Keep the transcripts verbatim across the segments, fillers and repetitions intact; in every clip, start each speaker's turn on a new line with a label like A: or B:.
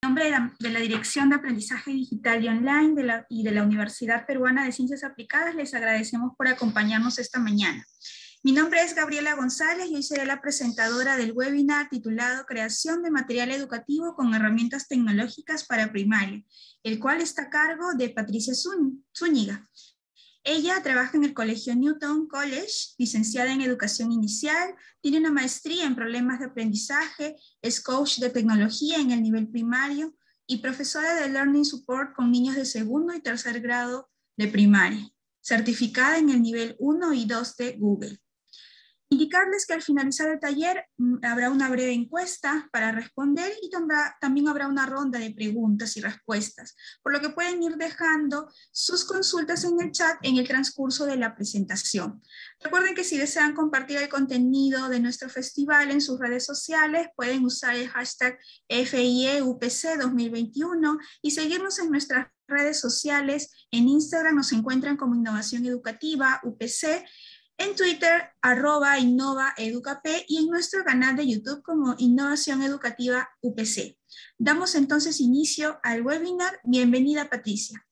A: En nombre de la, de la Dirección de Aprendizaje Digital y Online de la, y de la Universidad Peruana de Ciencias Aplicadas, les agradecemos por acompañarnos esta mañana. Mi nombre es Gabriela González y hoy seré la presentadora del webinar titulado Creación de material educativo con herramientas tecnológicas para primaria, el cual está a cargo de Patricia Zúñiga. Ella trabaja en el Colegio Newton College, licenciada en Educación Inicial, tiene una maestría en problemas de aprendizaje, es coach de tecnología en el nivel primario y profesora de Learning Support con niños de segundo y tercer grado de primaria, certificada en el nivel uno y dos de Google. Indicarles que al finalizar el taller habrá una breve encuesta para responder y también habrá una ronda de preguntas y respuestas, por lo que pueden ir dejando sus consultas en el chat en el transcurso de la presentación. Recuerden que si desean compartir el contenido de nuestro festival en sus redes sociales, pueden usar el hashtag F I E U P C dos mil veintiuno y seguirnos en nuestras redes sociales. En Instagram nos encuentran como Innovación Educativa U P C, en Twitter, arroba InnovaEducaP y en nuestro canal de YouTube como Innovación Educativa U P C. Damos entonces inicio al webinar. Bienvenida, Patricia.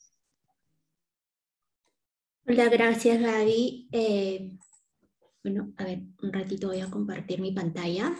B: Hola, gracias, Gaby. Eh, bueno, a ver, un ratito voy a compartir mi pantalla.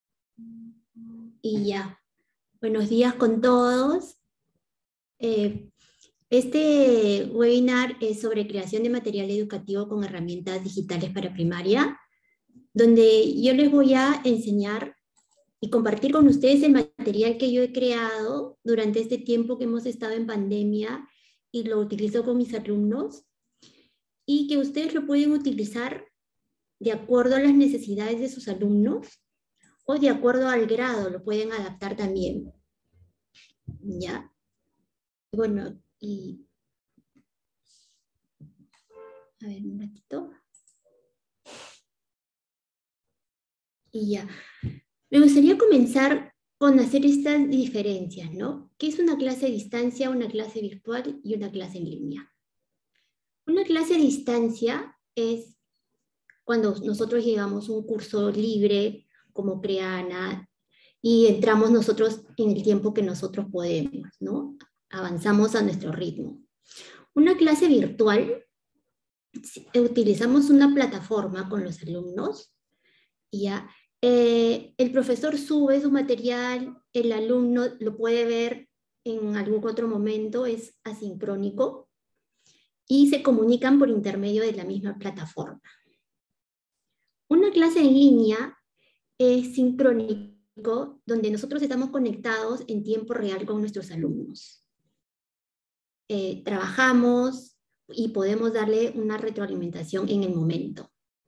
B: Y ya. Buenos días con todos. Eh, Este webinar es sobre creación de material educativo con herramientas digitales para primaria, donde yo les voy a enseñar y compartir con ustedes el material que yo he creado durante este tiempo que hemos estado en pandemia y lo utilizo con mis alumnos, y que ustedes lo pueden utilizar de acuerdo a las necesidades de sus alumnos o de acuerdo al grado, lo pueden adaptar también. ¿Ya? Bueno, y a ver, un ratito. Y ya. Me gustaría comenzar con hacer estas diferencias, ¿no? ¿Qué es una clase a distancia, una clase virtual y una clase en línea? Una clase a distancia es cuando nosotros llevamos un curso libre, como Creana, y entramos nosotros en el tiempo que nosotros podemos, ¿no? Avanzamos a nuestro ritmo. Una clase virtual, utilizamos una plataforma con los alumnos, y ya, eh, el profesor sube su material, el alumno lo puede ver en algún otro momento, es asincrónico, y se comunican por intermedio de la misma plataforma. Una clase en línea es sincrónico, donde nosotros estamos conectados en tiempo real con nuestros alumnos. Eh, trabajamos y podemos darle una retroalimentación en el momento.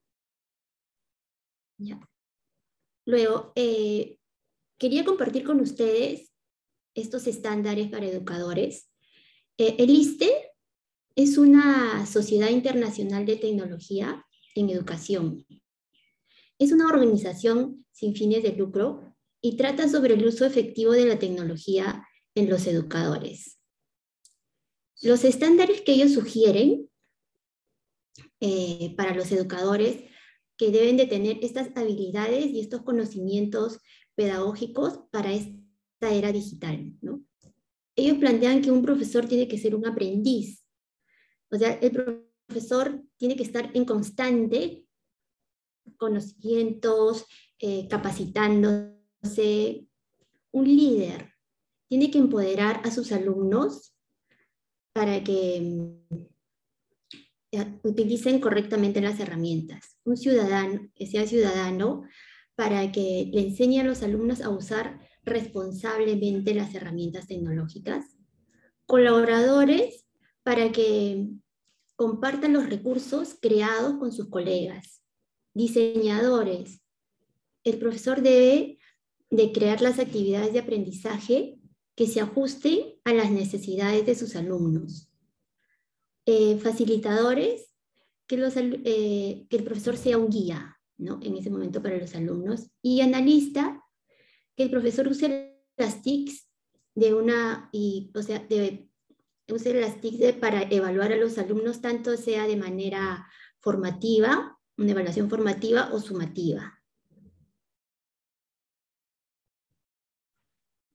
B: ¿Ya? Luego, eh, quería compartir con ustedes estos estándares para educadores. Eh, el ISTE es una sociedad internacional de tecnología en educación. Es una organización sin fines de lucro y trata sobre el uso efectivo de la tecnología en los educadores. Los estándares que ellos sugieren eh, para los educadores que deben de tener estas habilidades y estos conocimientos pedagógicos para esta era digital, ¿no? Ellos plantean que un profesor tiene que ser un aprendiz. O sea, el profesor tiene que estar en constante conocimientos, eh, capacitándose. Un líder tiene que empoderar a sus alumnos para que eh, utilicen correctamente las herramientas. Un ciudadano que sea ciudadano para que le enseñe a los alumnos a usar responsablemente las herramientas tecnológicas. Colaboradores para que compartan los recursos creados con sus colegas. Diseñadores. El profesor debe de crear las actividades de aprendizaje que se ajusten a las necesidades de sus alumnos. Eh, facilitadores, que, los, eh, que el profesor sea un guía, ¿no? En ese momento para los alumnos. Y analista, que el profesor use las T I Cs de una, y, o sea, de, use las T I C de, para evaluar a los alumnos, tanto sea de manera formativa, una evaluación formativa o sumativa.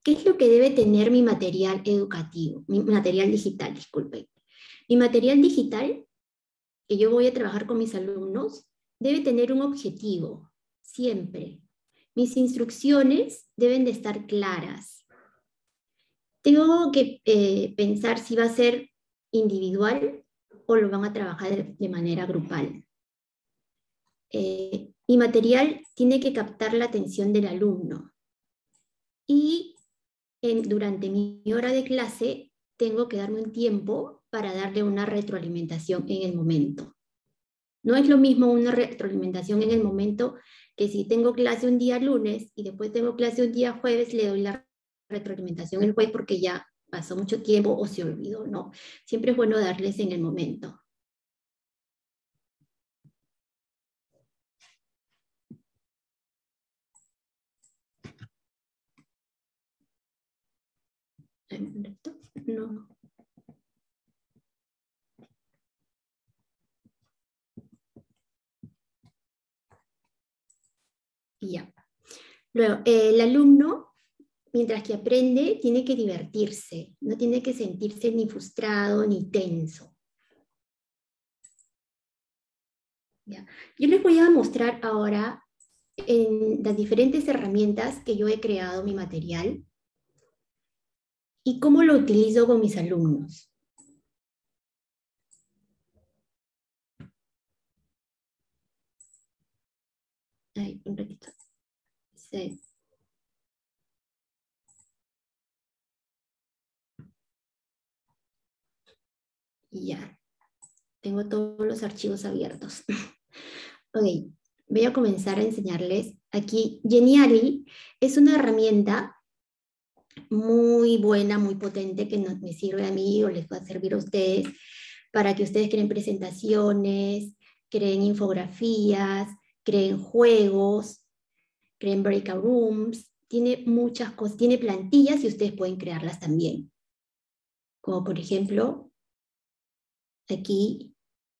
B: ¿Qué es lo que debe tener mi material educativo? Mi material digital, disculpen. Mi material digital, que yo voy a trabajar con mis alumnos, debe tener un objetivo, siempre. Mis instrucciones deben de estar claras. Tengo que eh, pensar si va a ser individual o lo van a trabajar de, de manera grupal. Eh, mi material tiene que captar la atención del alumno. Y en, durante mi hora de clase tengo que darme un tiempo para darle una retroalimentación en el momento. No es lo mismo una retroalimentación en el momento que si tengo clase un día lunes y después tengo clase un día jueves, le doy la retroalimentación el jueves porque ya pasó mucho tiempo o se olvidó, ¿no? Siempre es bueno darles en el momento. No. Y ya. Luego, eh, el alumno, mientras que aprende, tiene que divertirse, no tiene que sentirse ni frustrado ni tenso. ¿Ya? Yo les voy a mostrar ahora en las diferentes herramientas que yo he creado mi material y cómo lo utilizo con mis alumnos. Ay, un ratito. Sí. Y ya. Tengo todos los archivos abiertos. Ok, voy a comenzar a enseñarles. Aquí, Geniali es una herramienta muy buena, muy potente, que no, me sirve a mí o les va a servir a ustedes para que ustedes creen presentaciones, creen infografías, creen juegos, creen breakout rooms. Tiene muchas cosas, tiene plantillas y ustedes pueden crearlas también. Como por ejemplo, aquí,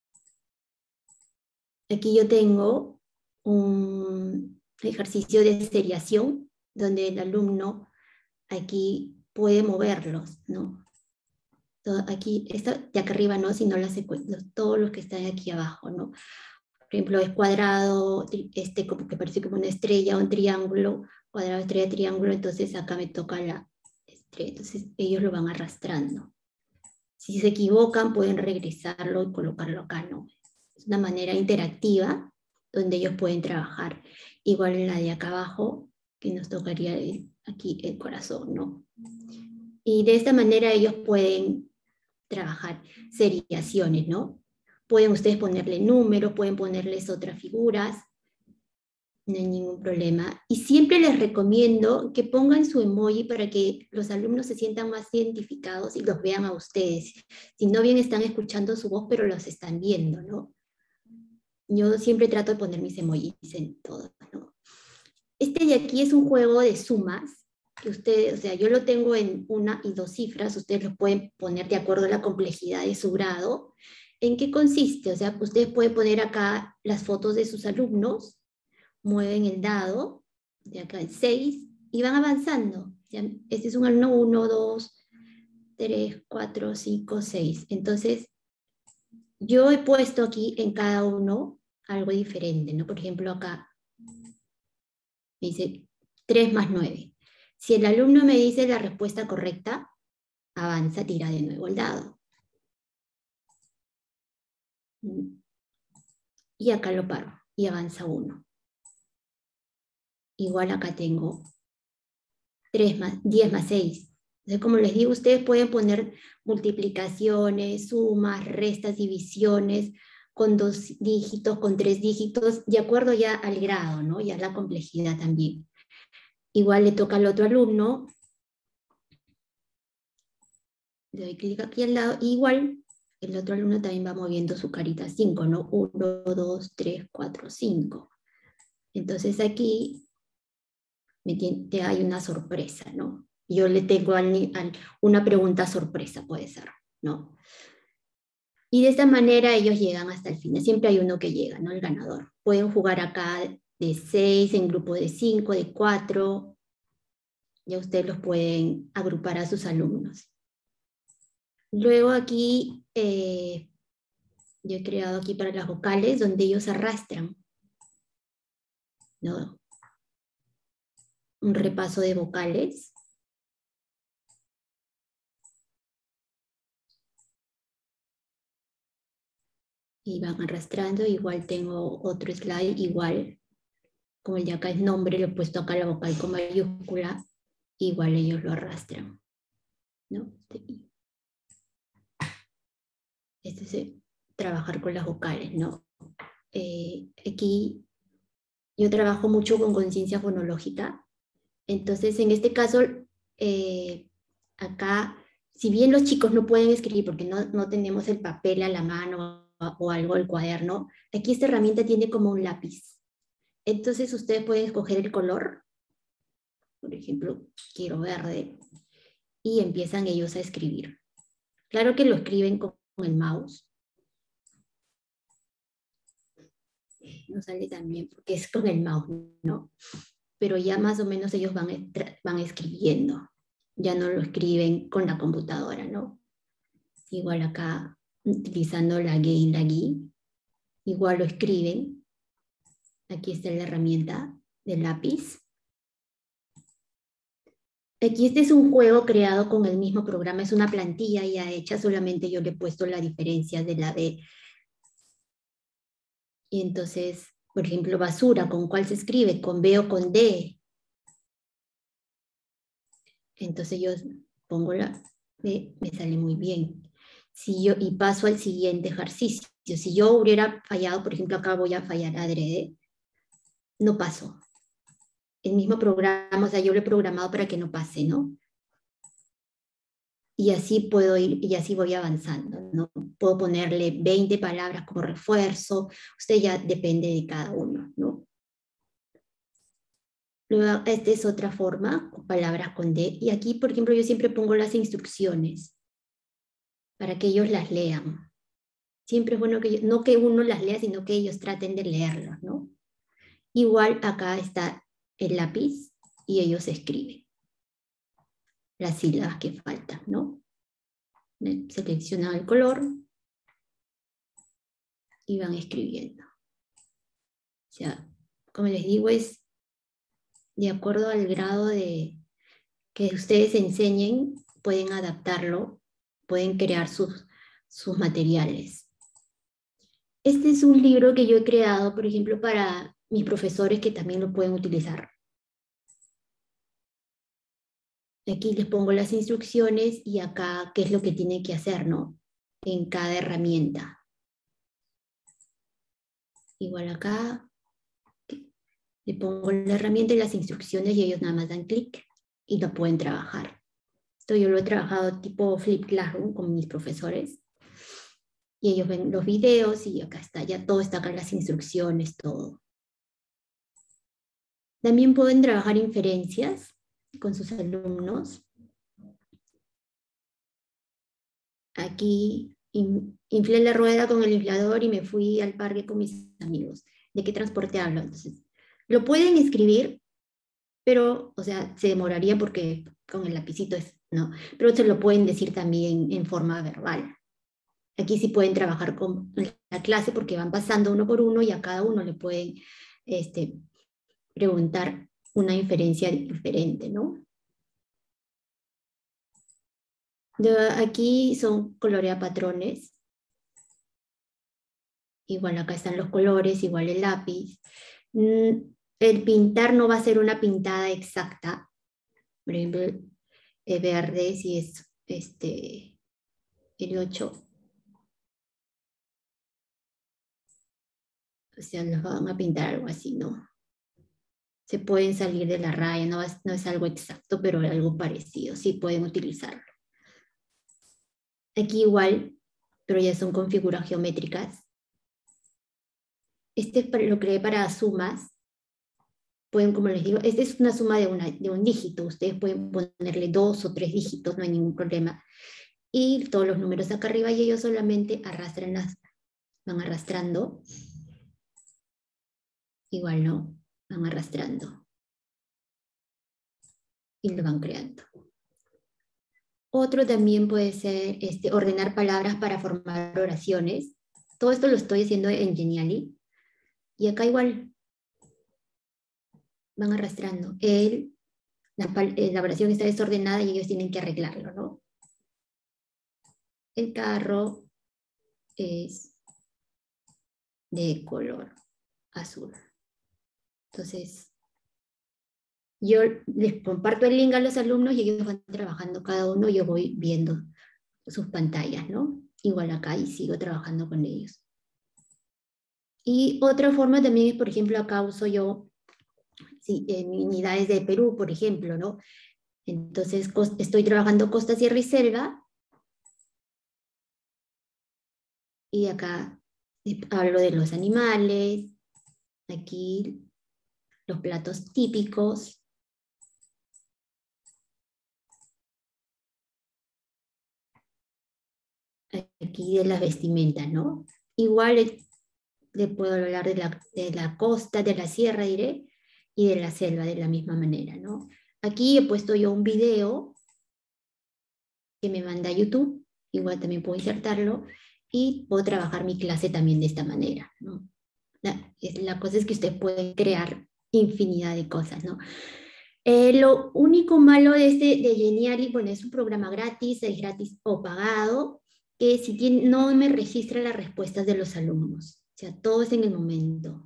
B: aquí yo tengo un ejercicio de seriación donde el alumno aquí puede moverlos, ¿no? Todo aquí, esto de acá arriba no, sino las todos los que están aquí abajo, ¿no? Por ejemplo, es cuadrado, este como que parece como una estrella, un triángulo, cuadrado, estrella, triángulo, entonces acá me toca la estrella, entonces ellos lo van arrastrando. Si se equivocan, pueden regresarlo y colocarlo acá, ¿no? Es una manera interactiva donde ellos pueden trabajar. Igual en la de acá abajo, que nos tocaría aquí el corazón, ¿no? Y de esta manera ellos pueden trabajar seriaciones, ¿no? Pueden ustedes ponerle números, pueden ponerles otras figuras, no hay ningún problema. Y siempre les recomiendo que pongan su emoji para que los alumnos se sientan más identificados y los vean a ustedes. Si no bien están escuchando su voz, pero los están viendo, ¿no? Yo siempre trato de poner mis emojis en todo, ¿no? Este de aquí es un juego de sumas, que ustedes, o sea, yo lo tengo en una y dos cifras, ustedes lo pueden poner de acuerdo a la complejidad de su grado. ¿En qué consiste? O sea, ustedes pueden poner acá las fotos de sus alumnos, mueven el dado, de acá el seis, y van avanzando. Este es un alumno uno, dos, tres, cuatro, cinco, seis. Entonces, yo he puesto aquí en cada uno algo diferente, ¿no? Por ejemplo, acá me dice tres más nueve. Si el alumno me dice la respuesta correcta, avanza, tira de nuevo el dado. Y acá lo paro, y avanza uno. Igual acá tengo tres más, diez más seis. Entonces, como les digo, ustedes pueden poner multiplicaciones, sumas, restas, divisiones, con dos dígitos, con tres dígitos, de acuerdo ya al grado, ¿no? Y a la complejidad también. Igual le toca al otro alumno. Le doy clic aquí al lado. Igual el otro alumno también va moviendo su carita cinco, ¿no? uno, dos, tres, cuatro, cinco. Entonces aquí me tiene, hay una sorpresa, ¿no? Yo le tengo al, al, una pregunta sorpresa, puede ser, ¿no? Y de esta manera ellos llegan hasta el final. Siempre hay uno que llega, ¿no? El ganador. Pueden jugar acá de seis, en grupo de cinco, de cuatro. Ya ustedes los pueden agrupar a sus alumnos. Luego aquí, eh, yo he creado aquí para las vocales, donde ellos arrastran, ¿no? Un repaso de vocales. Y van arrastrando. Igual tengo otro slide, igual, como el de acá es nombre, le he puesto acá la vocal con mayúscula, igual ellos lo arrastran, ¿no? Este es el trabajar con las vocales, ¿no? Eh, aquí yo trabajo mucho con conciencia fonológica, entonces en este caso, eh, acá, si bien los chicos no pueden escribir porque no, no tenemos el papel a la mano o algo, el cuaderno, aquí esta herramienta tiene como un lápiz. Entonces ustedes pueden escoger el color, por ejemplo, quiero verde, y empiezan ellos a escribir. Claro que lo escriben con el mouse. No sale tan bien porque es con el mouse, ¿no? Pero ya más o menos ellos van, van escribiendo. Ya no lo escriben con la computadora, ¿no? Igual acá, utilizando la guía y la guía, igual lo escriben. Aquí está la herramienta del lápiz. Aquí este es un juego creado con el mismo programa, es una plantilla ya hecha, solamente yo le he puesto la diferencia de la B. Y entonces, por ejemplo, basura, ¿con cuál se escribe? ¿Con B o con D? Entonces yo pongo la B, me sale muy bien. Si yo, y paso al siguiente ejercicio. Si yo hubiera fallado, por ejemplo, acá voy a fallar adrede, no paso. El mismo programa, o sea, yo lo he programado para que no pase, ¿no? Y así puedo ir, y así voy avanzando, ¿no? Puedo ponerle veinte palabras como refuerzo, usted ya depende de cada uno, ¿no? Luego, esta es otra forma, palabras con D, y aquí, por ejemplo, yo siempre pongo las instrucciones para que ellos las lean. Siempre es bueno que, yo, no que uno las lea, sino que ellos traten de leerlos, ¿no? Igual acá está el lápiz y ellos escriben las sílabas que faltan, ¿no? Seleccionan el color y van escribiendo. O sea, como les digo, es de acuerdo al grado de que ustedes enseñen, pueden adaptarlo, pueden crear sus, sus materiales. Este es un libro que yo he creado, por ejemplo, para mis profesores que también lo pueden utilizar. Aquí les pongo las instrucciones y acá qué es lo que tienen que hacer, ¿no? En cada herramienta. Igual acá le pongo la herramienta y las instrucciones y ellos nada más dan clic y lo pueden trabajar. Esto yo lo he trabajado tipo Flip Classroom con mis profesores. Y ellos ven los videos y acá está, ya todo está acá, las instrucciones, todo. También pueden trabajar inferencias con sus alumnos. Aquí in, inflé la rueda con el inflador y me fui al parque con mis amigos. ¿De qué transporte hablo? Entonces, lo pueden escribir, pero, o sea, se demoraría porque con el lapicito es, ¿no? Pero se lo pueden decir también en forma verbal. Aquí sí pueden trabajar con la clase porque van pasando uno por uno y a cada uno le pueden este, preguntar una inferencia diferente, ¿no? De, aquí son colorea patrones. Igual acá están los colores, igual el lápiz. El pintar no va a ser una pintada exacta. Por ejemplo, el verde, si es este, el ocho. O sea, los van a pintar algo así, ¿no? Se pueden salir de la raya, no es, no es algo exacto, pero algo parecido, sí pueden utilizarlo. Aquí igual, pero ya son con figuras geométricas. Este lo creé para sumas. Pueden, como les digo, esta es una suma de, una, de un dígito. Ustedes pueden ponerle dos o tres dígitos, no hay ningún problema. Y todos los números acá arriba y ellos solamente arrastran las, van arrastrando. Igual no, van arrastrando. y lo van creando. Otro también puede ser este, ordenar palabras para formar oraciones. Todo esto lo estoy haciendo en Genially. Y acá igual van arrastrando. El, la, la oración está desordenada y ellos tienen que arreglarlo, ¿no? El carro es de color azul. Entonces, yo les comparto el link a los alumnos y ellos van trabajando cada uno, yo voy viendo sus pantallas, ¿no? Igual acá y sigo trabajando con ellos. Y otra forma también es, por ejemplo, acá uso yo sí, en unidades de Perú, por ejemplo, ¿no? Entonces estoy trabajando costa, sierra y selva. Y acá hablo de los animales, aquí los platos típicos. Aquí de las vestimentas, ¿no? Igual le, le puedo hablar de la, de la costa, de la sierra, diré, y de la selva de la misma manera, ¿no? Aquí he puesto yo un video que me manda YouTube, igual también puedo insertarlo, y puedo trabajar mi clase también de esta manera, ¿no? La, la cosa es que usted puede crear infinidad de cosas, ¿no? Eh, lo único malo de este de Genially, bueno, es un programa gratis, es gratis o pagado, que si tiene, no me registra las respuestas de los alumnos, o sea, todo es en el momento.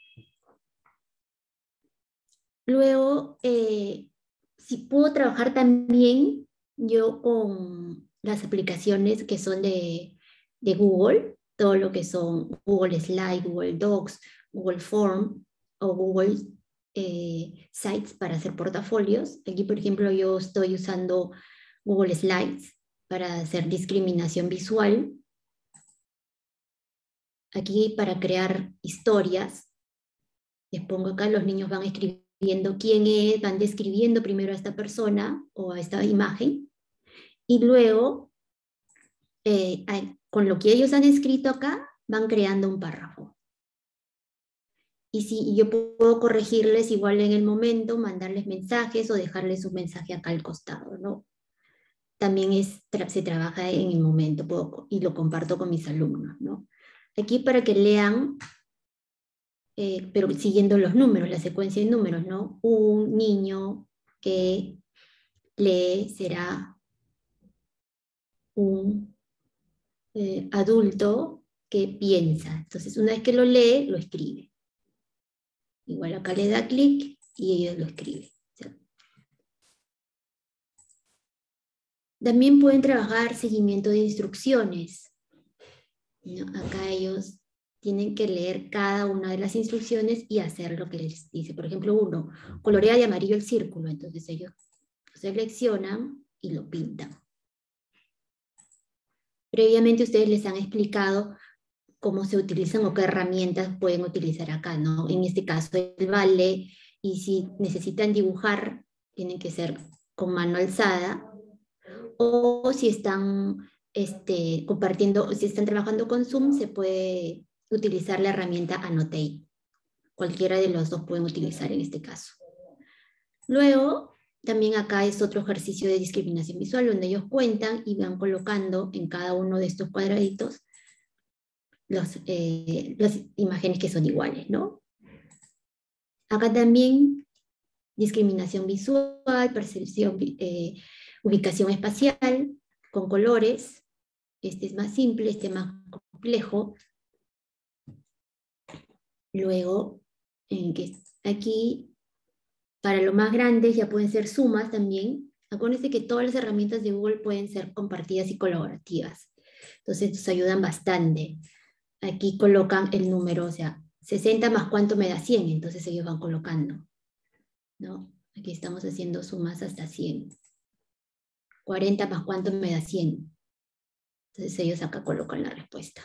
B: Luego, eh, si puedo trabajar también yo con las aplicaciones que son de, de Google, todo lo que son Google Slides, Google Docs, Google Form o Google eh, Sites para hacer portafolios. Aquí, por ejemplo, yo estoy usando Google Slides para hacer discriminación visual. Aquí para crear historias. Les pongo acá, los niños van escribiendo quién es, van describiendo primero a esta persona o a esta imagen. Y luego, eh, con lo que ellos han escrito acá, van creando un párrafo. Y si yo puedo corregirles igual en el momento, mandarles mensajes o dejarles un mensaje acá al costado, ¿no? También es, tra se trabaja en el momento puedo, y lo comparto con mis alumnos, ¿no? Aquí para que lean, eh, pero siguiendo los números, la secuencia de números, ¿no? Un niño que lee será un eh, adulto que piensa. Entonces, una vez que lo lee, lo escribe. Igual acá le da clic y ellos lo escriben. ¿Sí? También pueden trabajar seguimiento de instrucciones, ¿no? Acá ellos tienen que leer cada una de las instrucciones y hacer lo que les dice. Por ejemplo, uno, colorea de amarillo el círculo. Entonces ellos seleccionan y lo pintan. Previamente ustedes les han explicado cómo se utilizan o qué herramientas pueden utilizar acá, ¿no? En este caso el vale, y si necesitan dibujar, tienen que ser con mano alzada, o si están este, compartiendo, si están trabajando con Zoom, se puede utilizar la herramienta Annotate. Cualquiera de los dos pueden utilizar en este caso. Luego, también acá es otro ejercicio de discriminación visual, donde ellos cuentan y van colocando en cada uno de estos cuadraditos Los, eh, las imágenes que son iguales, ¿no? Acá también discriminación visual, percepción, eh, ubicación espacial, con colores. Este es más simple, este es más complejo. Luego, en que aquí, para los más grandes ya pueden ser sumas también. Acuérdense que todas las herramientas de Google pueden ser compartidas y colaborativas. Entonces, nos ayudan bastante. Aquí colocan el número, o sea, sesenta más cuánto me da cien, entonces ellos van colocando, ¿no? Aquí estamos haciendo sumas hasta cien. cuarenta más cuánto me da cien. Entonces ellos acá colocan la respuesta.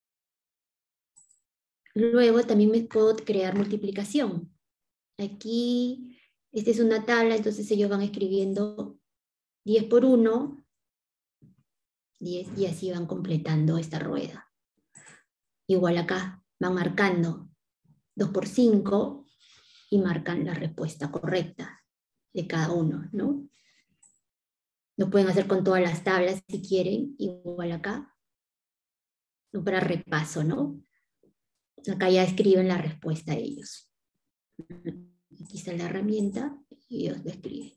B: Luego también me puedo crear multiplicación. Aquí, esta es una tabla, entonces ellos van escribiendo diez por uno, diez, y así van completando esta rueda. Igual acá van marcando dos por cinco y marcan la respuesta correcta. de cada uno, ¿no? Lo pueden hacer con todas las tablas si quieren, igual acá, no para repaso, ¿no? Acá ya escriben la respuesta a ellos. Aquí está la herramienta y ellos lo escriben.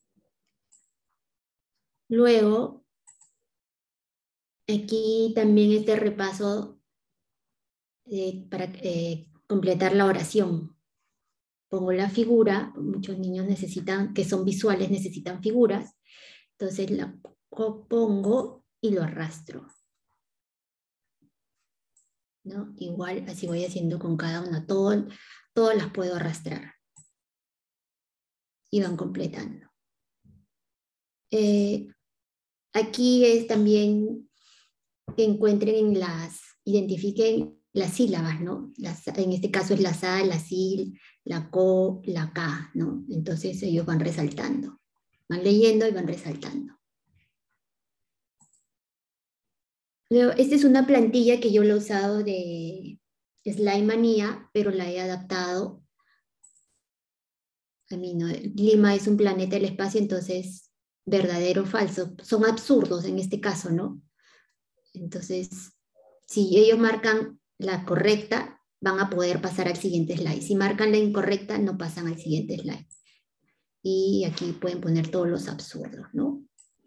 B: Luego, aquí también este repaso eh, para eh, completar la oración. Pongo la figura, muchos niños necesitan, que son visuales, necesitan figuras. Entonces la pongo y lo arrastro, ¿no? Igual así voy haciendo con cada una, todo, todas las puedo arrastrar. Y van completando. Eh, aquí es también que encuentren las, identifiquen las sílabas, ¿no? Las, en este caso es la sa, la sil, la co, la ka, ¿no? Entonces ellos van resaltando, van leyendo y van resaltando. Luego, esta es una plantilla que yo la he usado de Slime Manía, pero la he adaptado a mí, ¿no? Lima es un planeta del espacio, entonces verdadero o falso. Son absurdos en este caso, ¿no? Entonces, si ellos marcan la correcta, van a poder pasar al siguiente slide. Si marcan la incorrecta, no pasan al siguiente slide. Y aquí pueden poner todos los absurdos, ¿no?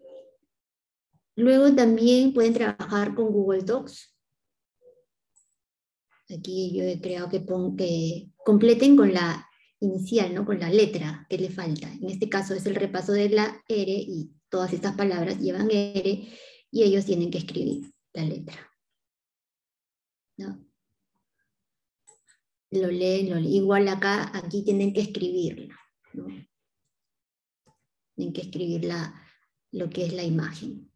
B: Luego también pueden trabajar con Google Docs. Aquí yo he creado que, pon, que completen con la inicial, ¿no? Con la letra que le falta. En este caso es el repaso de la R y todas estas palabras llevan R y ellos tienen que escribir la letra, ¿no? Lo leen, lo leen. Igual acá, aquí tienen que escribirlo, ¿no? Tienen que escribir la, lo que es la imagen.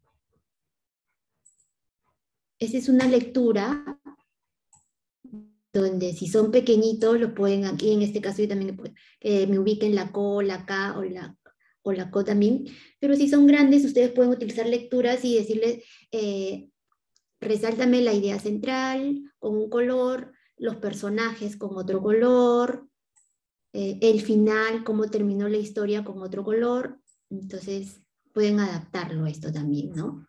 B: Esa es una lectura donde si son pequeñitos, lo pueden aquí, en este caso yo también eh, me ubiquen la co, la ka o la, o la co también, pero si son grandes, ustedes pueden utilizar lecturas y decirles, eh, resáltame la idea central con un color, los personajes con otro color, eh, el final, cómo terminó la historia con otro color. Entonces pueden adaptarlo a esto también, ¿no?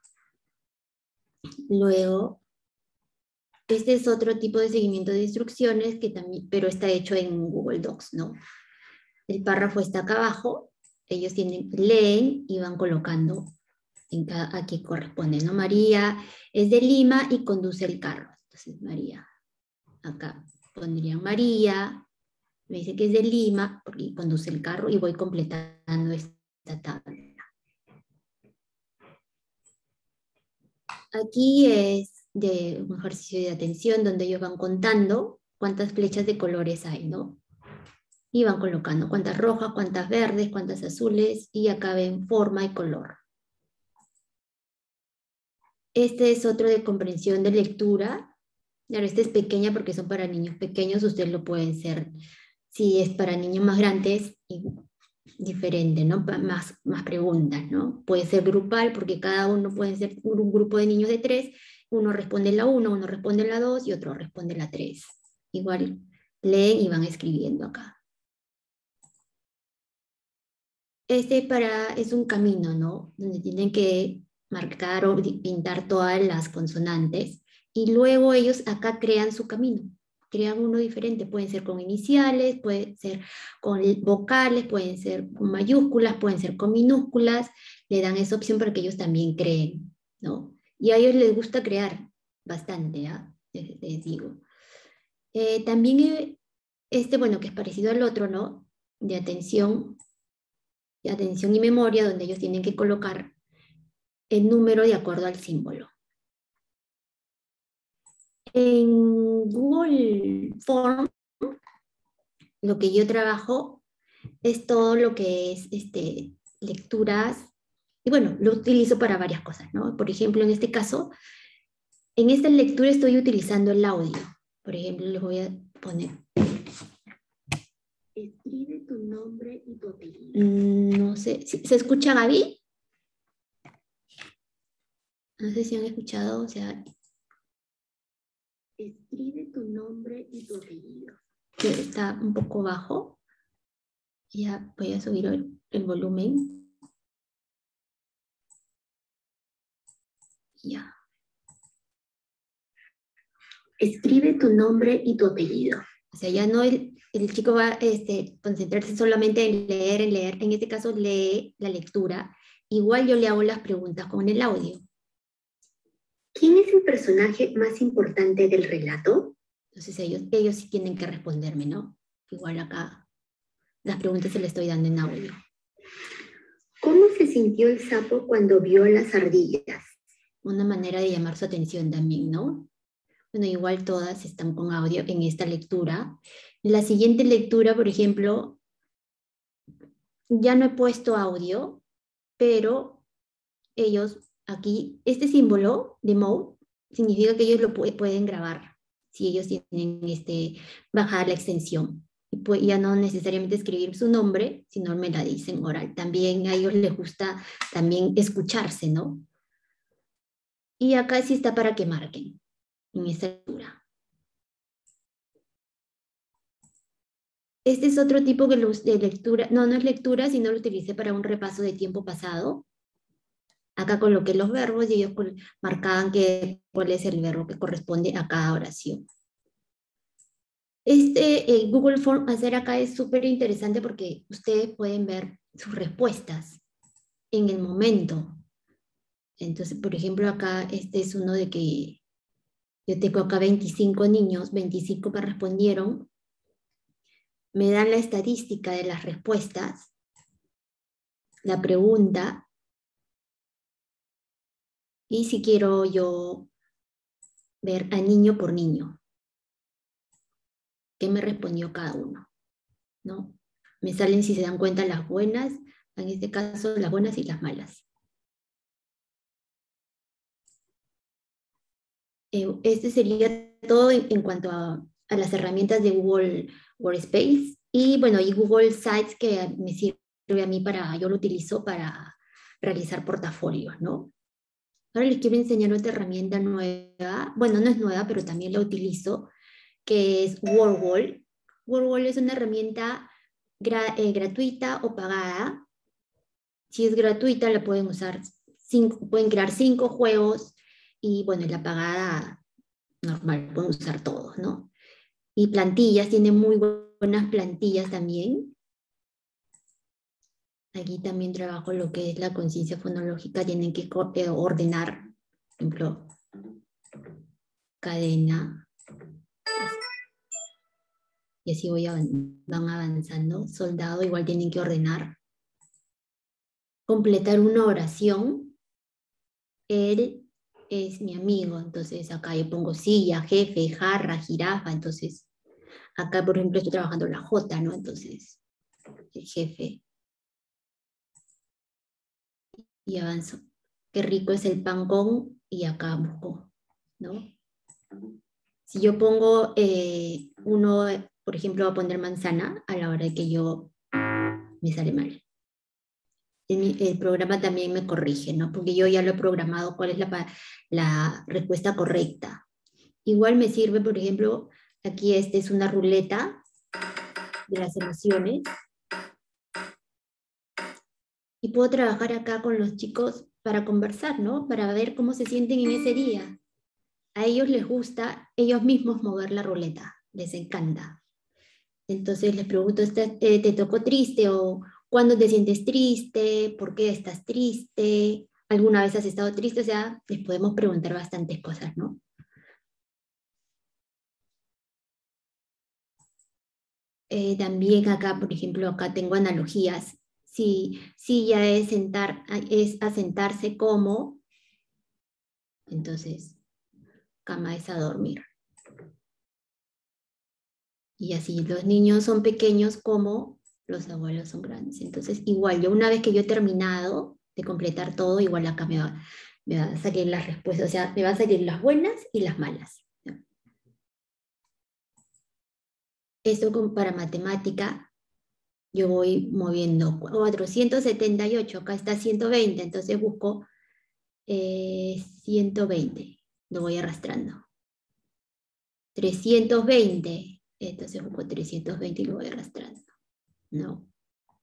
B: Luego, este es otro tipo de seguimiento de instrucciones, que también, pero está hecho en Google Docs, ¿no? El párrafo está acá abajo, ellos tienen, leen y van colocando en cada, aquí corresponde, ¿no? María es de Lima y conduce el carro. Entonces María, acá pondrían María, me dice que es de Lima porque conduce el carro y voy completando esta tabla. Aquí es de un ejercicio de atención donde ellos van contando cuántas flechas de colores hay, ¿no? Y van colocando cuántas rojas, cuántas verdes, cuántas azules, y acá ven forma y color. Este es otro de comprensión de lectura. Claro, este es pequeña porque son para niños pequeños, ustedes lo pueden ser. Si es para niños más grandes, diferente, ¿no? Más, más preguntas, ¿no? Puede ser grupal porque cada uno puede ser un grupo de niños de tres, uno responde la uno, uno responde la dos y otro responde la tres. Igual leen y van escribiendo acá. Este para, es un camino, ¿no? Donde tienen que marcar o pintar todas las consonantes y luego ellos acá crean su camino. Crean uno diferente, pueden ser con iniciales, pueden ser con vocales, pueden ser con mayúsculas, pueden ser con minúsculas, le dan esa opción para que ellos también creen, ¿no? Y a ellos les gusta crear bastante, ¿ah? Les, les digo. Eh, también este, bueno, que es parecido al otro, ¿no? De atención, de atención y memoria, donde ellos tienen que colocar el número de acuerdo al símbolo. En Google Form, lo que yo trabajo es todo lo que es este, lecturas, y bueno, lo utilizo para varias cosas, ¿no? Por ejemplo, en este caso, en esta lectura estoy utilizando el audio. Por ejemplo, les voy a poner. Escribe tu nombre y tu apellido. No sé, ¿se escucha, Gaby? No sé si han escuchado, o sea... Escribe tu nombre y tu apellido. Está un poco bajo. Ya voy a subir el, el volumen. Ya. Escribe tu nombre y tu apellido. O sea, ya no el, el chico va a este, concentrarse solamente en leer, en leer. En este caso lee la lectura. Igual yo le hago las preguntas con el audio. ¿Quién es el personaje más importante del relato? Entonces ellos, ellos sí tienen que responderme, ¿no? Igual acá las preguntas se les estoy dando en audio. ¿Cómo se sintió el sapo cuando vio las ardillas? Una manera de llamar su atención también, ¿no? Bueno, igual todas están con audio en esta lectura. En la siguiente lectura, por ejemplo, ya no he puesto audio, pero ellos aquí, este símbolo de mode significa que ellos lo pu pueden grabar si ellos tienen este, bajar la extensión. Y pues ya no necesariamente escribir su nombre, sino me la dicen oral. También a ellos les gusta también escucharse, ¿no? Y acá sí está para que marquen en esta lectura. Este es otro tipo de lectura, no, no es lectura, sino lo utilicé para un repaso de tiempo pasado. Acá coloqué los verbos y ellos marcaban que, cuál es el verbo que corresponde a cada oración. Este eh, Google Form hacer acá es súper interesante porque ustedes pueden ver sus respuestas en el momento. Entonces, por ejemplo, acá este es uno de que yo tengo acá veinticinco niños, veinticinco me respondieron. Me dan la estadística de las respuestas, la pregunta, y si quiero yo ver a niño por niño, qué me respondió cada uno, ¿no? Me salen, si se dan cuenta, las buenas, en este caso las buenas y las malas. Eh, este sería todo en, en cuanto a, a las herramientas de Google Workspace, y bueno, y Google Sites, que me sirve a mí para, yo lo utilizo para realizar portafolios, ¿no? Ahora les quiero enseñar otra herramienta nueva, bueno, no es nueva, pero también la utilizo, que es WordWall. WordWall es una herramienta gra eh, gratuita o pagada. Si es gratuita, la pueden usar, cinco, pueden crear cinco juegos, y bueno, la pagada normal, pueden usar todos, ¿no? Y plantillas, tiene muy buenas plantillas también. Aquí también trabajo lo que es la conciencia fonológica, tienen que eh, ordenar, por ejemplo, cadena. Y así voy a, van avanzando. Soldado, igual tienen que ordenar. Completar una oración. Él es mi amigo, entonces acá yo pongo silla, jefe, jarra, jirafa, entonces acá por ejemplo estoy trabajando la J, ¿no? Entonces, el jefe. Y avanzo. Qué rico es el pan con, y acá busco, ¿no? Si yo pongo eh, uno, por ejemplo, voy a poner manzana, a la hora de que yo me sale mal. El, el programa también me corrige, ¿no? Porque yo ya lo he programado cuál es la, la respuesta correcta. Igual me sirve, por ejemplo, aquí este es una ruleta de las emociones. Y puedo trabajar acá con los chicos para conversar, ¿no? Para ver cómo se sienten en ese día. A ellos les gusta ellos mismos mover la ruleta, les encanta. Entonces les pregunto, ¿te tocó triste? ¿O cuándo te sientes triste? ¿Por qué estás triste? ¿Alguna vez has estado triste? O sea, les podemos preguntar bastantes cosas, ¿no? Eh, también acá, por ejemplo, acá tengo analogías. Si, si ya es, sentar, es asentarse como, entonces cama es a dormir. Y así, los niños son pequeños como los abuelos son grandes. Entonces, igual, yo una vez que yo he terminado de completar todo, igual acá me va, me va a salir las respuestas, o sea, me van a salir las buenas y las malas. Esto para matemática, yo voy moviendo cuatrocientos setenta y ocho, acá está ciento veinte, entonces busco eh, ciento veinte, lo voy arrastrando. trescientos veinte, entonces busco trescientos veinte y lo voy arrastrando, ¿no?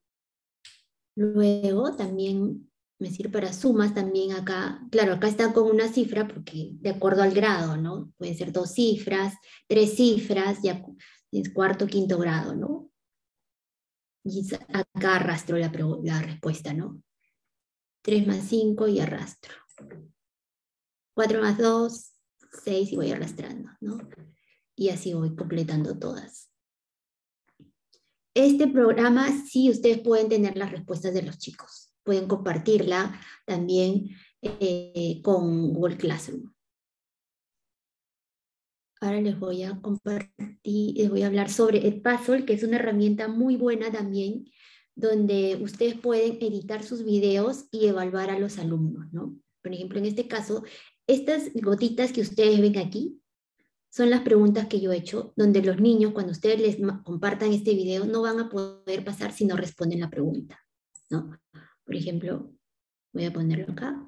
B: Luego también me sirve para sumas, también acá, claro, acá está con una cifra porque de acuerdo al grado, ¿no? Pueden ser dos cifras, tres cifras, ya es cuarto, quinto grado, ¿no? Y acá arrastro la, la respuesta, ¿no? tres más cinco y arrastro. cuatro más dos, seis y voy arrastrando, ¿no? Y así voy completando todas. Este programa sí ustedes pueden tener las respuestas de los chicos. Pueden compartirla también eh, con Google Classroom. Ahora les voy a compartir, les voy a hablar sobre Edpuzzle, que es una herramienta muy buena también, donde ustedes pueden editar sus videos y evaluar a los alumnos, ¿no? Por ejemplo, en este caso, estas gotitas que ustedes ven aquí, son las preguntas que yo he hecho, donde los niños, cuando ustedes les compartan este video, no van a poder pasar si no responden la pregunta, ¿no? Por ejemplo, voy a ponerlo acá.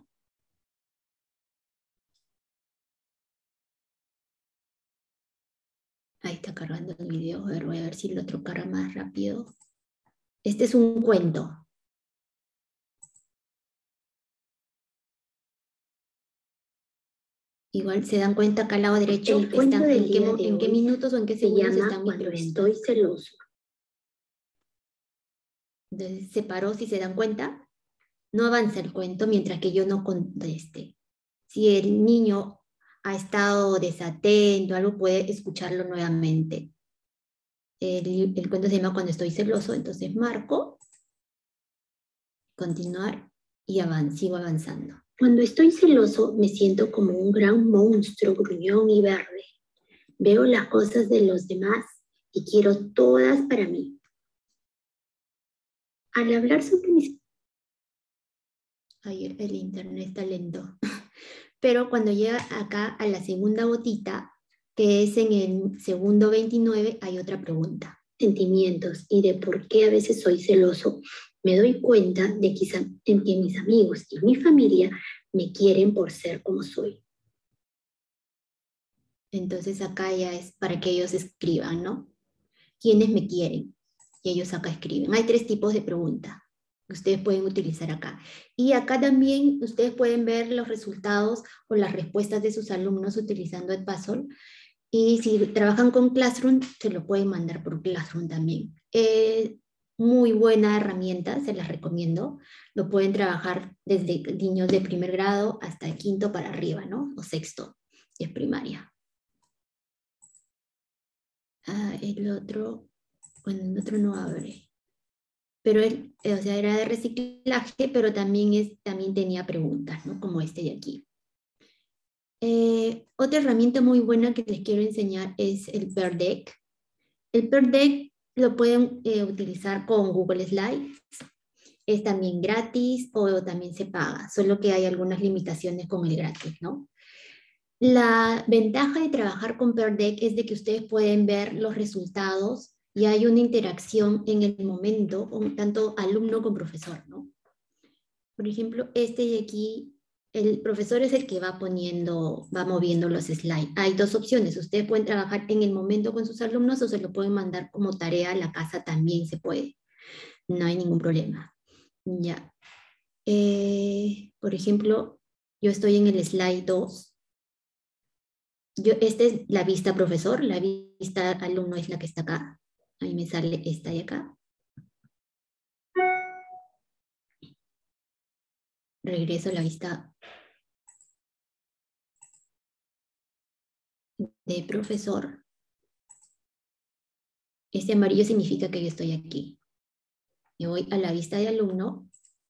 B: Ahí está cargando el video. A ver, voy a ver si el otro carga más rápido. Este es un cuento. Igual se dan cuenta acá al lado derecho
C: el cuento
B: están,
C: del
B: en, qué,
C: día de
B: en qué
C: hoy
B: minutos o en qué
C: se
B: segundos
C: llama
B: están mis
C: Cuando
B: preguntas.
C: estoy celoso.
B: Entonces se paró, si se dan cuenta, no avanza el cuento mientras que yo no conteste. Si el niño ha estado desatento, algo puede escucharlo nuevamente. El, el cuento se llama Cuando estoy celoso, entonces marco, continuar y avanzo, sigo avanzando.
C: Cuando estoy celoso me siento como un gran monstruo gruñón y verde. Veo las cosas de los demás y quiero todas para mí. Al hablar sobre mis...
B: Ay, el internet está lento. Pero cuando llega acá a la segunda gotita, que es en el segundo veintinueve, hay otra pregunta.
C: Sentimientos y de por qué a veces soy celoso, me doy cuenta de que, que mis amigos y mi familia me quieren por ser como soy.
B: Entonces acá ya es para que ellos escriban, ¿no? ¿Quiénes me quieren? Y ellos acá escriben. Hay tres tipos de preguntas que ustedes pueden utilizar acá. Y acá también ustedes pueden ver los resultados o las respuestas de sus alumnos utilizando Edpuzzle. Y si trabajan con Classroom, se lo pueden mandar por Classroom también. Eh, muy buena herramienta, se las recomiendo. Lo pueden trabajar desde niños de primer grado hasta quinto para arriba, ¿no? O sexto, es primaria. Ah, el otro, bueno, el otro no abre. Pero él, o sea, era de reciclaje, pero también, es, también tenía preguntas, ¿no? Como este de aquí. Eh, otra herramienta muy buena que les quiero enseñar es el Pear Deck. El Pear Deck lo pueden eh, utilizar con Google Slides. Es también gratis o también se paga, solo que hay algunas limitaciones con el gratis, ¿no? La ventaja de trabajar con Pear Deck es de que ustedes pueden ver los resultados y hay una interacción en el momento, tanto alumno con profesor, ¿no? Por ejemplo, este de aquí, el profesor es el que va poniendo, va moviendo los slides. Hay dos opciones, ustedes pueden trabajar en el momento con sus alumnos o se lo pueden mandar como tarea a la casa, también se puede. No hay ningún problema. Ya. Eh, por ejemplo, yo estoy en el slide dos. Yo, esta es la vista profesor, la vista alumno es la que está acá. Ahí me sale esta de acá. Regreso a la vista de profesor. Este amarillo significa que yo estoy aquí. Me voy a la vista de alumno.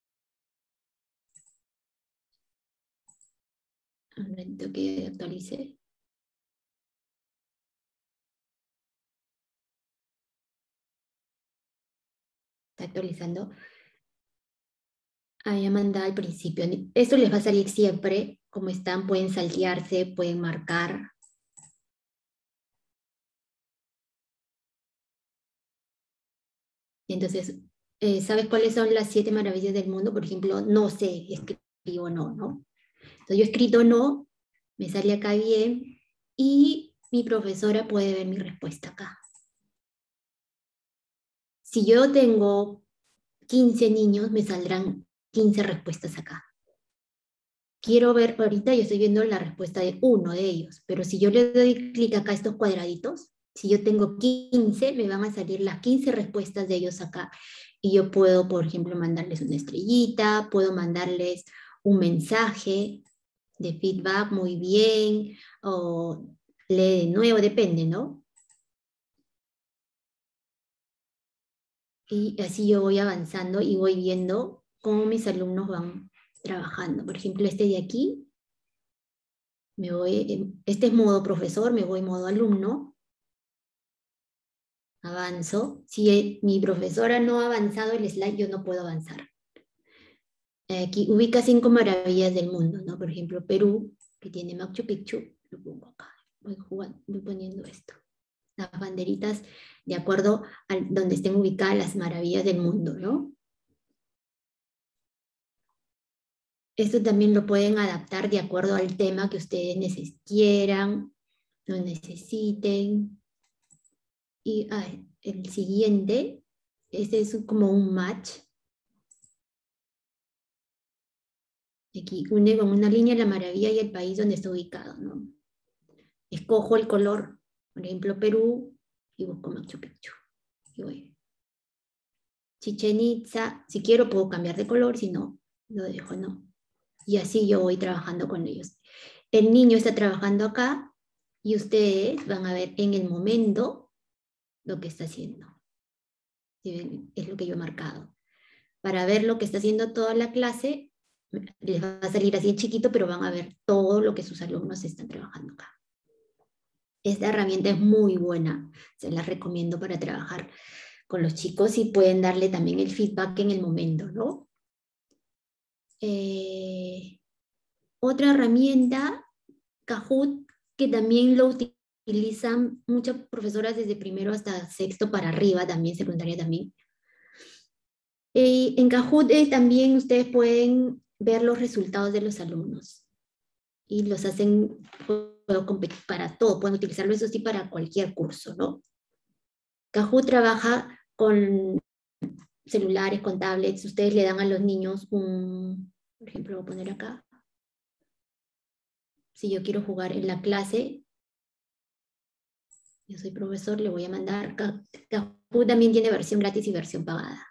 B: Un momento que actualice. Está actualizando. Había mandado al principio. Esto les va a salir siempre. Como están, pueden saltearse, pueden marcar. Entonces, eh, ¿sabes cuáles son las siete maravillas del mundo? Por ejemplo, no sé, escribo no, ¿no? Entonces yo he escrito no, me sale acá bien, y mi profesora puede ver mi respuesta acá. Si yo tengo quince niños, me saldrán quince respuestas acá. Quiero ver, ahorita yo estoy viendo la respuesta de uno de ellos, pero si yo le doy clic acá a estos cuadraditos, si yo tengo quince, me van a salir las quince respuestas de ellos acá. Y yo puedo, por ejemplo, mandarles una estrellita, puedo mandarles un mensaje de feedback, muy bien, o lee de nuevo, depende, ¿no? Y así yo voy avanzando y voy viendo cómo mis alumnos van trabajando. Por ejemplo, este de aquí, me voy, este es modo profesor, me voy modo alumno, avanzo. Si mi profesora no ha avanzado el slide, yo no puedo avanzar. Aquí ubica cinco maravillas del mundo, ¿no? Por ejemplo, Perú, que tiene Machu Picchu, lo pongo acá. Voy, jugando, voy poniendo esto. Las banderitas de acuerdo a donde estén ubicadas las maravillas del mundo, ¿no? Esto también lo pueden adaptar de acuerdo al tema que ustedes quieran, lo necesiten. Y ah, el siguiente, este es como un match. Aquí une con una línea la maravilla y el país donde está ubicado, ¿no? Escojo el color, por ejemplo, Perú, y busco Machu Picchu. Y voy. Chichén Itzá, si quiero puedo cambiar de color, si no, lo dejo, ¿no? Y así yo voy trabajando con ellos. El niño está trabajando acá y ustedes van a ver en el momento lo que está haciendo. Es lo que yo he marcado. Para ver lo que está haciendo toda la clase, les va a salir así en chiquito, pero van a ver todo lo que sus alumnos están trabajando acá. Esta herramienta es muy buena, se la recomiendo para trabajar con los chicos y pueden darle también el feedback en el momento, ¿no? Eh, otra herramienta, Kahoot, que también lo utilizan muchas profesoras desde primero hasta sexto para arriba, también secundaria también. Eh, en Kahoot eh, también ustedes pueden ver los resultados de los alumnos y los hacen para todo, pueden utilizarlo eso sí para cualquier curso, ¿no? Kahoot trabaja con celulares, con tablets, ustedes le dan a los niños un, por ejemplo, voy a poner acá, si yo quiero jugar en la clase, yo soy profesor, le voy a mandar, Kahoot también tiene versión gratis y versión pagada.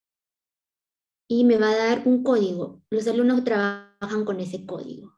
B: Y me va a dar un código, los alumnos trabajan con ese código.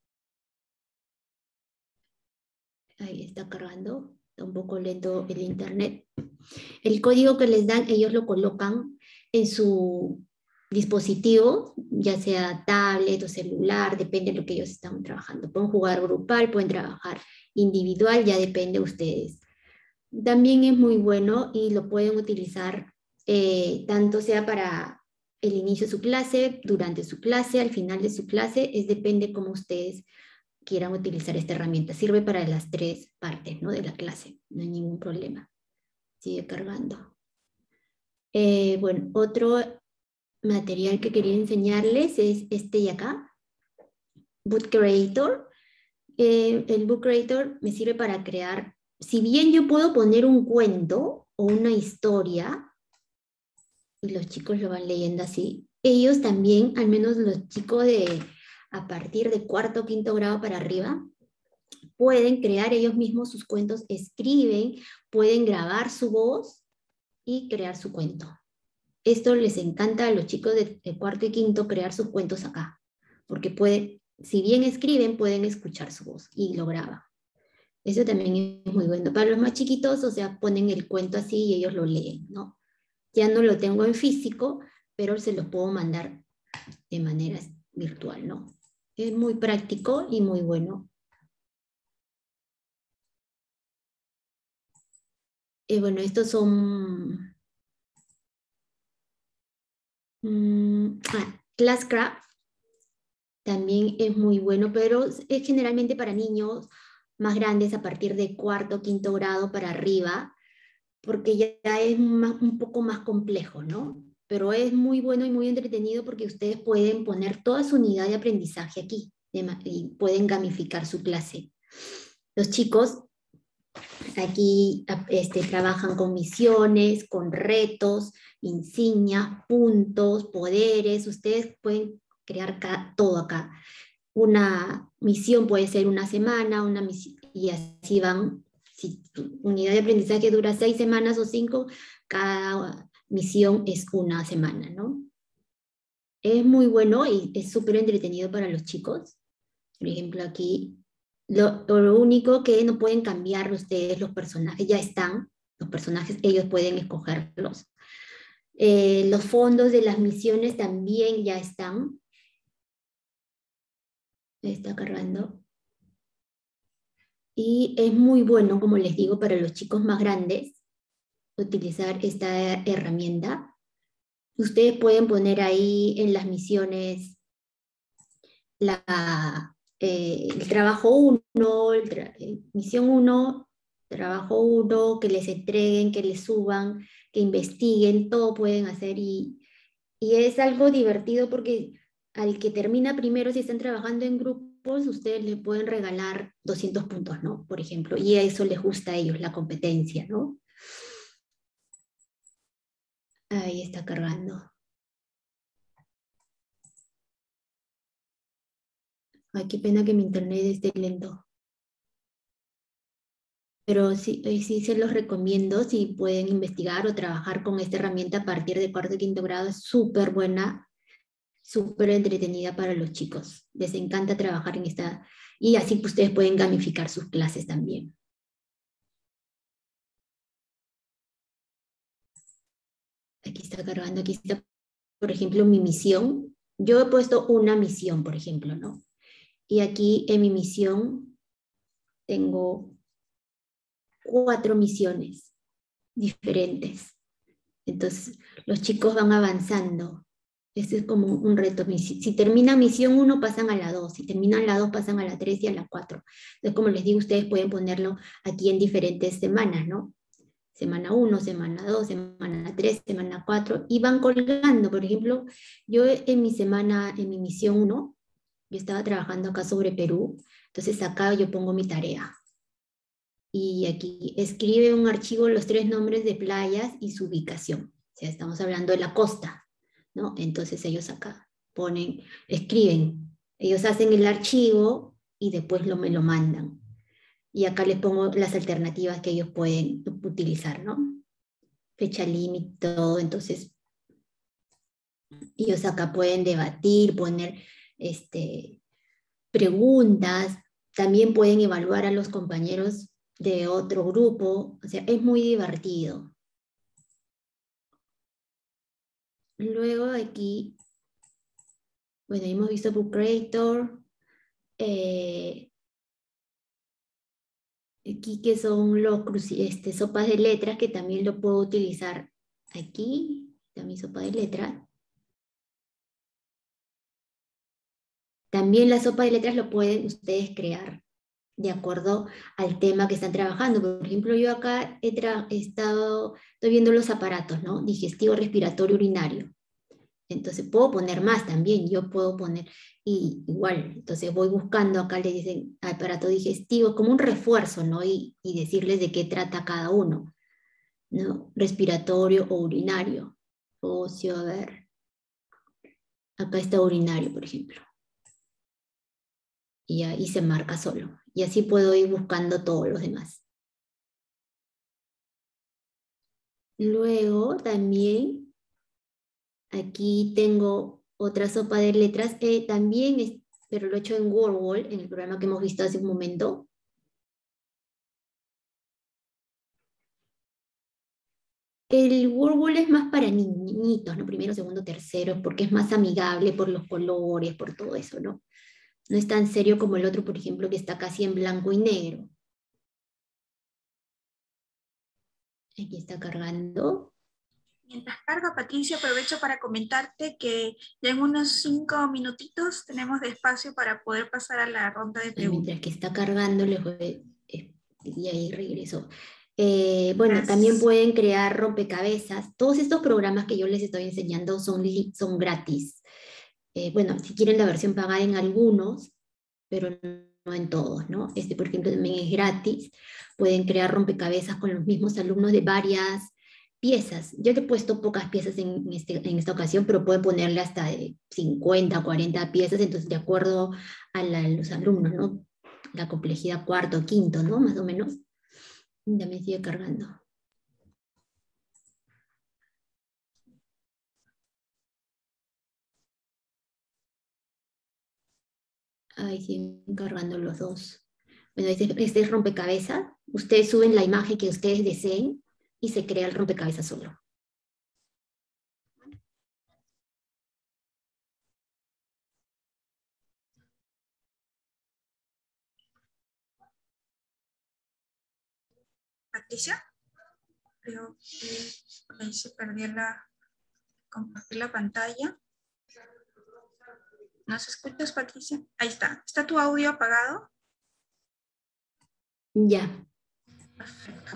B: Ahí está cargando, está un poco lento el internet. El código que les dan, ellos lo colocan en su dispositivo, ya sea tablet o celular, depende de lo que ellos están trabajando. Pueden jugar grupal, pueden trabajar individual, ya depende de ustedes. También es muy bueno y lo pueden utilizar eh, tanto sea para el inicio de su clase, durante su clase, al final de su clase, es depende cómo ustedes quieran utilizar esta herramienta. Sirve para las tres partes, ¿no? De la clase, no hay ningún problema. Sigue cargando. Eh, bueno, otro material que quería enseñarles es este de acá, Book Creator. Eh, el Book Creator me sirve para crear, si bien yo puedo poner un cuento o una historia, y los chicos lo van leyendo así, ellos también, al menos los chicos de a partir de cuarto o quinto grado para arriba, pueden crear ellos mismos sus cuentos, escriben, pueden grabar su voz y crear su cuento. Esto les encanta a los chicos de, de cuarto y quinto crear sus cuentos acá, porque pueden, si bien escriben, pueden escuchar su voz y lo graban. Eso también es muy bueno. Para los más chiquitos, o sea, ponen el cuento así y ellos lo leen, ¿no? Ya no lo tengo en físico, pero se lo puedo mandar de manera virtual, ¿no? Es muy práctico y muy bueno. Y bueno, estos son... Mm, ah, Classcraft también es muy bueno, pero es generalmente para niños más grandes a partir de cuarto, quinto grado para arriba, porque ya es más, un poco más complejo, ¿no? Pero es muy bueno y muy entretenido porque ustedes pueden poner toda su unidad de aprendizaje aquí y pueden gamificar su clase. Los chicos Aquí este, trabajan con misiones, con retos, insignias, puntos, poderes. Ustedes pueden crear todo acá. Una misión puede ser una semana, una misión, y así van. Si tu unidad de aprendizaje dura seis semanas o cinco, cada misión es una semana, ¿no? Es muy bueno y es súper entretenido para los chicos. Por ejemplo, aquí lo, lo único que no pueden cambiar ustedes, los personajes ya están, los personajes ellos pueden escogerlos. Eh, los fondos de las misiones también ya están. Está cargando. Y es muy bueno, como les digo, para los chicos más grandes, utilizar esta herramienta. Ustedes pueden poner ahí en las misiones la, eh, el trabajo uno, el tra misión uno, trabajo uno, que les entreguen, que les suban, que investiguen, todo pueden hacer y, y es algo divertido porque al que termina primero, si están trabajando en grupos, ustedes le pueden regalar doscientos puntos, ¿no? Por ejemplo, y eso les gusta a ellos, la competencia, ¿no? Ahí está cargando. Ay, qué pena que mi internet esté lento. Pero sí, sí se los recomiendo si pueden investigar o trabajar con esta herramienta a partir de cuarto y quinto grado. Es súper buena, súper entretenida para los chicos. Les encanta trabajar en esta, y así pues, ustedes pueden gamificar sus clases también. Aquí está cargando, aquí está, por ejemplo, mi misión. Yo he puesto una misión, por ejemplo, ¿no? Y aquí en mi misión tengo cuatro misiones diferentes. Entonces, los chicos van avanzando. Este es como un reto. Si terminan misión uno, pasan a la dos. Si terminan la dos, pasan a la tres y a la cuatro. Entonces, como les digo, ustedes pueden ponerlo aquí en diferentes semanas, ¿no? Semana uno, semana dos, semana tres, semana cuatro, y van colgando. Por ejemplo, yo en mi semana, en mi misión uno, yo estaba trabajando acá sobre Perú, entonces acá yo pongo mi tarea. Y aquí escribe un archivo los tres nombres de playas y su ubicación. O sea, estamos hablando de la costa, ¿no? Entonces ellos acá ponen, escriben, ellos hacen el archivo y después lo, me lo mandan. Y acá les pongo las alternativas que ellos pueden utilizar, ¿no? Fecha límite, todo. Entonces, ellos acá pueden debatir, poner este, preguntas, también pueden evaluar a los compañeros de otro grupo, o sea, es muy divertido. Luego aquí, bueno, hemos visto Book Creator, eh, aquí que son los este, sopas de letras, que también lo puedo utilizar aquí, está mi sopa de letras. También la sopa de letras lo pueden ustedes crear de acuerdo al tema que están trabajando. Por ejemplo, yo acá he, he estado, estoy viendo los aparatos, ¿no? Digestivo, respiratorio, urinario. Entonces puedo poner más también, yo puedo poner, y igual, entonces voy buscando, acá le dicen aparato digestivo, como un refuerzo, ¿no? Y, y decirles de qué trata cada uno, ¿no? Respiratorio o urinario. Ocio, a ver. Acá está urinario, por ejemplo. Y ahí se marca solo. Y así puedo ir buscando todos los demás. Luego también, aquí tengo otra sopa de letras, eh, también, es, pero lo he hecho en WordWall, en el programa que hemos visto hace un momento. El WordWall es más para niñitos, ¿no? Primero, segundo, tercero, porque es más amigable por los colores, por todo eso, ¿no? No es tan serio como el otro, por ejemplo, que está casi en blanco y negro. Aquí está cargando.
A: Mientras carga, Patricia, aprovecho para comentarte que ya en unos cinco minutitos tenemos de espacio para poder pasar a la ronda de preguntas.
B: Mientras que está cargando, les voy, eh, y ahí regreso. Eh, bueno,
A: Gracias.
B: También pueden crear rompecabezas. Todos estos programas que yo les estoy enseñando son, son gratis. Eh, bueno, si quieren la versión pagada en algunos, pero no en todos, ¿no? Este, por ejemplo, también es gratis. Pueden crear rompecabezas con los mismos alumnos de varias piezas. Yo le he puesto pocas piezas en, este, en esta ocasión, pero puede ponerle hasta cincuenta, cuarenta piezas, entonces de acuerdo a, la, a los alumnos, ¿no? La complejidad cuarto, quinto, ¿no? Más o menos. Ya me sigue cargando. Ahí siguen cargando los dos. Bueno, este, este es rompecabezas. Ustedes suben la imagen que ustedes deseen y se crea el rompecabezas solo.
A: Patricia, creo que ahí se perdió la, compartir la pantalla. ¿Nos escuchas, Patricia? Ahí está. ¿Está tu audio apagado?
B: Ya.
A: Perfecto.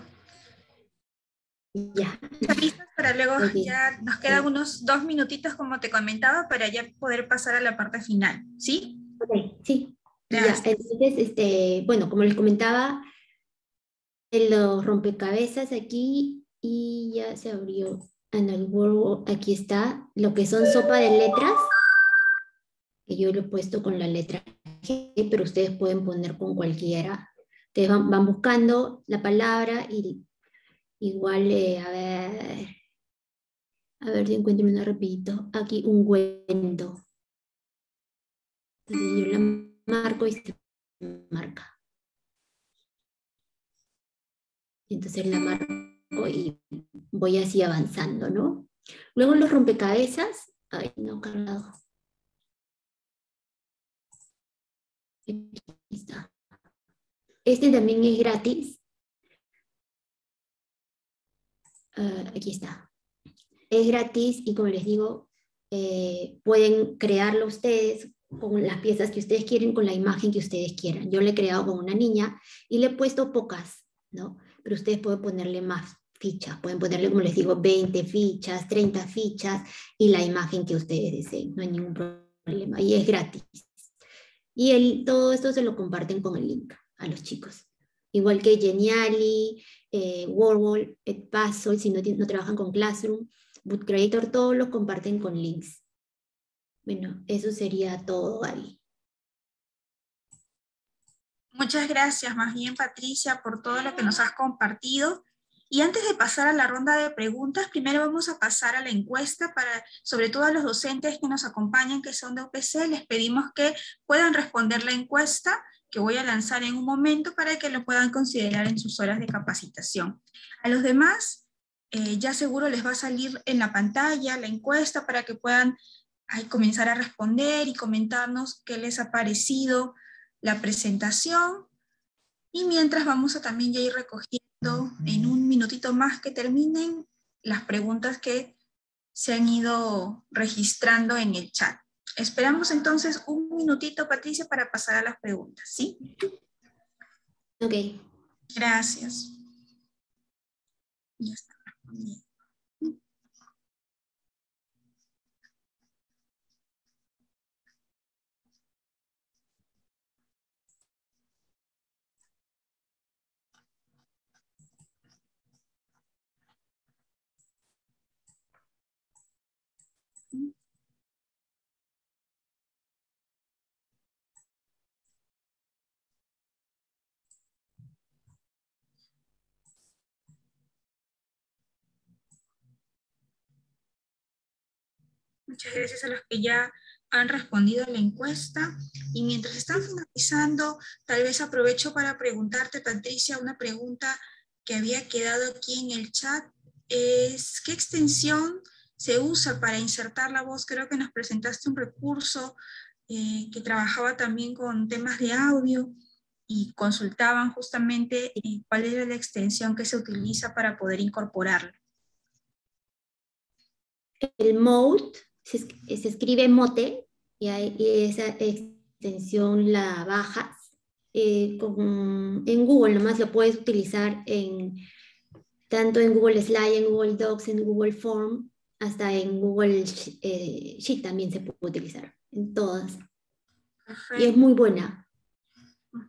B: Ya.
A: Listas para luego,
B: Okay.
A: ya nos quedan
B: Sí.
A: unos dos minutitos, como te comentaba, para ya poder pasar a la parte final, ¿sí?
B: Ok, sí.
A: Gracias.
B: Ya, entonces, este, bueno, como les comentaba, en los rompecabezas aquí y ya se abrió en el Word, aquí está lo que son sopa de letras, que yo lo he puesto con la letra G, pero ustedes pueden poner con cualquiera. Ustedes van, van buscando la palabra y igual, eh, a ver, a ver si encuentro una rapidito. Aquí ungüento. Entonces yo la marco y se marca. Entonces la marco y voy así avanzando, ¿no? Luego los rompecabezas, ay, no, cargado. Aquí está. Este también es gratis. Uh, aquí está. Es gratis y como les digo, eh, pueden crearlo ustedes con las piezas que ustedes quieren, con la imagen que ustedes quieran. Yo le he creado con una niña y le he puesto pocas, ¿no? Pero ustedes pueden ponerle más fichas, pueden ponerle, como les digo, veinte fichas, treinta fichas y la imagen que ustedes deseen, no hay ningún problema. Y es gratis. Y el, todo esto se lo comparten con el link a los chicos. Igual que Geniali, eh, Wordwall, Edpuzzle, si no, no trabajan con Classroom, Boot Creator, todos los comparten con links. Bueno, eso sería todo ahí.
A: Muchas gracias, más bien, Patricia, por todo lo que nos has compartido. Y antes de pasar a la ronda de preguntas, primero vamos a pasar a la encuesta para, sobre todo a los docentes que nos acompañan, que son de U P C, les pedimos que puedan responder la encuesta que voy a lanzar en un momento para que lo puedan considerar en sus horas de capacitación. A los demás, eh, ya seguro les va a salir en la pantalla la encuesta para que puedan ay, comenzar a responder y comentarnos qué les ha parecido la presentación. Y mientras vamos a también ya ir recogiendo en un minutito más que terminen las preguntas que se han ido registrando en el chat. Esperamos entonces un minutito, Patricia, para pasar a las preguntas, ¿sí?
B: Ok.
A: Gracias. Ya está respondiendo. Muchas gracias a los que ya han respondido a la encuesta. Y mientras están finalizando, tal vez aprovecho para preguntarte, Patricia, una pregunta que había quedado aquí en el chat. Es, ¿qué extensión se usa para insertar la voz? Creo que nos presentaste un recurso eh, que trabajaba también con temas de audio y consultaban justamente eh, cuál era la extensión que se utiliza para poder incorporarlo.
B: El mode se, se escribe mote y, hay, y esa extensión la bajas. Eh, con, en Google nomás lo puedes utilizar en, tanto en Google Slide, en Google Docs, en Google Form, hasta en Google eh, Sheet también se puede utilizar, en todas.
A: Perfecto.
B: Y es muy buena.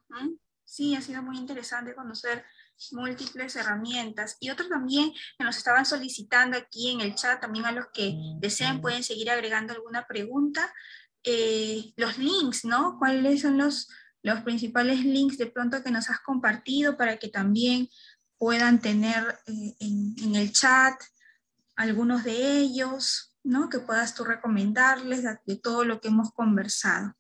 A: Sí, ha sido muy interesante conocer múltiples herramientas. Y otro también que nos estaban solicitando aquí en el chat, también a los que deseen pueden seguir agregando alguna pregunta. Eh, los links, ¿no? ¿Cuáles son los, los principales links de pronto que nos has compartido para que también puedan tener eh, en, en el chat algunos de ellos, ¿no? Que puedas tú recomendarles de, de todo lo que hemos conversado.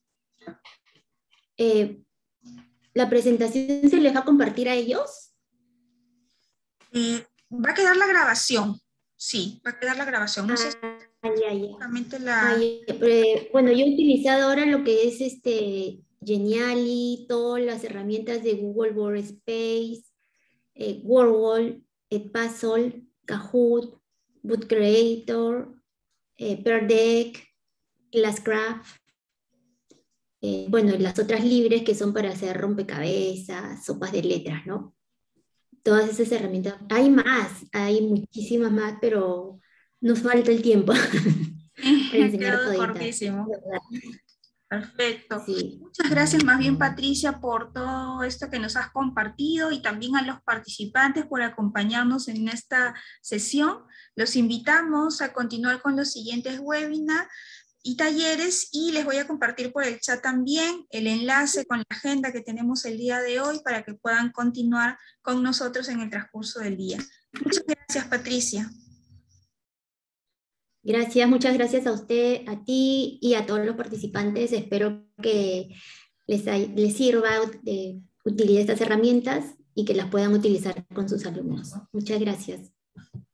B: Eh, ¿La presentación se les va a compartir a ellos?
A: Eh, va a quedar la grabación, sí, va a quedar la grabación. No sé si
B: Ah, ya, ya.
A: exactamente la...
B: Ah, ya. Eh, bueno, yo he utilizado ahora lo que es este Genially, todas las herramientas de Google Workspace, eh, WordWall, Edpuzzle, Kahoot, Boot Creator, eh, Pear Deck, Classcraft, eh, bueno, y las otras libres que son para hacer rompecabezas, sopas de letras, ¿no? Todas esas herramientas. Hay más, hay muchísimas más, pero nos falta el tiempo para
A: Ha
B: enseñar
A: quedado
B: toditas.
A: cortísimo. Perfecto.
B: Sí.
A: Muchas gracias más bien, Patricia, por todo esto que nos has compartido y también a los participantes por acompañarnos en esta sesión. Los invitamos a continuar con los siguientes webinars y talleres y les voy a compartir por el chat también el enlace con la agenda que tenemos el día de hoy para que puedan continuar con nosotros en el transcurso del día. Muchas gracias, Patricia.
B: Gracias, muchas gracias a usted, a ti y a todos los participantes. Espero que les, les sirva de utilizar estas herramientas y que las puedan utilizar con sus alumnos. Muchas gracias.